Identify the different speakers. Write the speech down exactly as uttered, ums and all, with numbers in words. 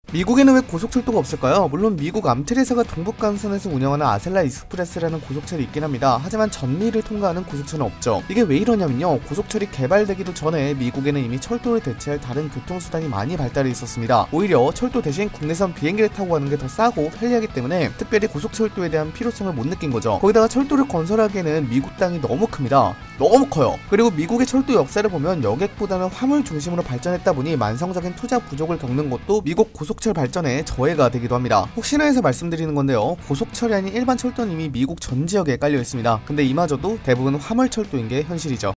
Speaker 1: 미국에는 왜 고속철도가 없을까요? 물론 미국 암트레사가 동북간선에서 운영하는 아셀라 익스프레스라는 고속철이 있긴 합니다. 하지만 전미를 통과하는 고속철은 없죠. 이게 왜 이러냐면요, 고속철이 개발되기도 전에 미국에는 이미 철도를 대체할 다른 교통수단이 많이 발달해 있었습니다. 오히려 철도 대신 국내선 비행기를 타고 가는 게 더 싸고 편리하기 때문에 특별히 고속철도에 대한 필요성을 못 느낀 거죠. 거기다가 철도를 건설하기에는 미국 땅이 너무 큽니다. 너무 커요. 그리고 미국의 철도 역사를 보면 여객보다는 화물 중심으로 발전했다 보니 만성적인 투자 부족을 겪는 것도 미국 고속철 발전에 저해가 되기도 합니다. 혹시나 해서 말씀드리는 건데요, 고속철이 아닌 일반 철도는 이미 미국 전 지역에 깔려 있습니다. 근데 이마저도 대부분 화물 철도인 게 현실이죠.